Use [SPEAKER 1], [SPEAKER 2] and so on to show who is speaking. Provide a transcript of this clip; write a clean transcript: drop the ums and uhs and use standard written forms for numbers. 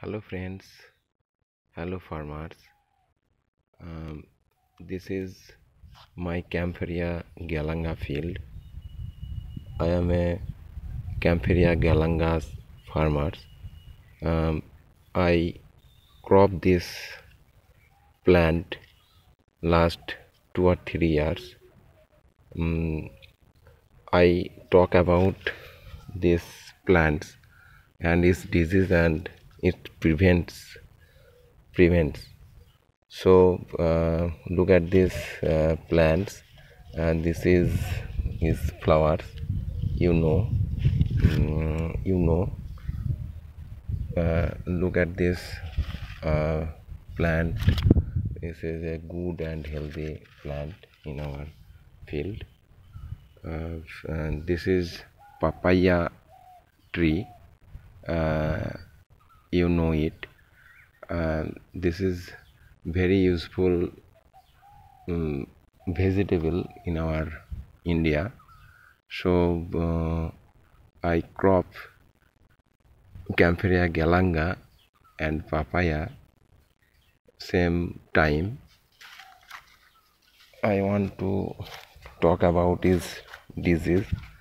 [SPEAKER 1] Hello friends, hello farmers. This is my Kaempferia Galanga field. I am a Kaempferia Galanga's farmer. I crop this plant last 2 or 3 years. I talk about these plants and its disease and it prevents. So look at these plants, and this is his flowers. You know, you know. Look at this plant. This is a good and healthy plant in our field. And this is papaya tree. You know it. This is very useful vegetable in our India. So I crop Kaempferia Galanga and papaya same time. I want to talk about its disease.